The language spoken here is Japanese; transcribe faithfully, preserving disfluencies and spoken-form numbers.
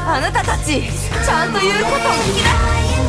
あなたたちちゃんと言うことを聞きな。